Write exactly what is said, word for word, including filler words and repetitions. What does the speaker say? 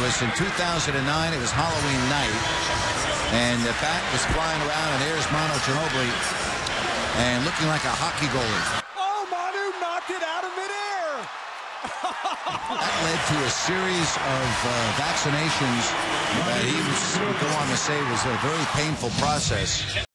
Angeles in two thousand nine. It was Halloween night, and the bat was flying around, and there's Manu Ginobili, and looking like a hockey goalie. Oh, Manu knocked it out of midair. That led to a series of uh, vaccinations that he was, go on to say, was a very painful process.